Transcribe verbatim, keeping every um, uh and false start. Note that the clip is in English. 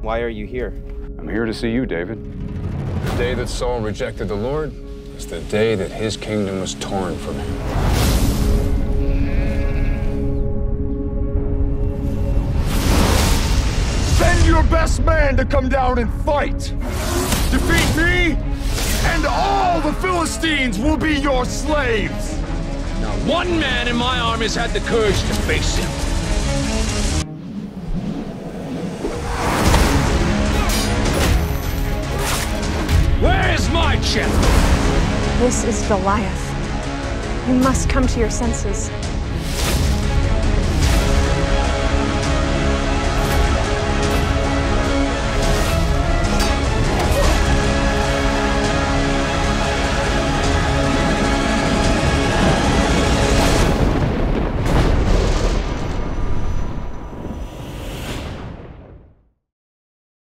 Why are you here? I'm here to see you, David. The day that Saul rejected the Lord is the day that his kingdom was torn from him. Send your best man to come down and fight. Defeat me, and all the Philistines will be your slaves. Now, one man in my army has had the courage to face him. Where is my champion? This is Goliath. You must come to your senses.